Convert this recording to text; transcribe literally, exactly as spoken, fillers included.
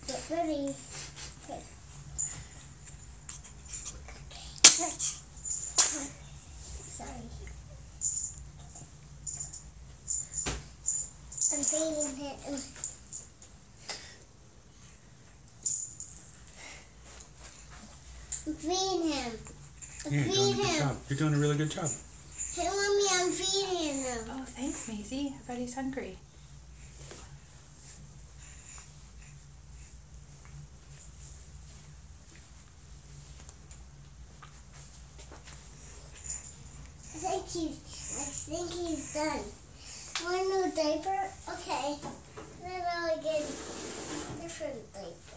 Get ready. Okay. Sorry. I'm feeding him. I'm feeding him. I'm You're doing a feeding good him. job. You're doing a really good job. Hey, Mommy, I'm feeding him. Oh, thanks, Maisie. I bet he's hungry. I think he's, I think he's done. Want a new diaper? Okay. Then I'll get a different diaper.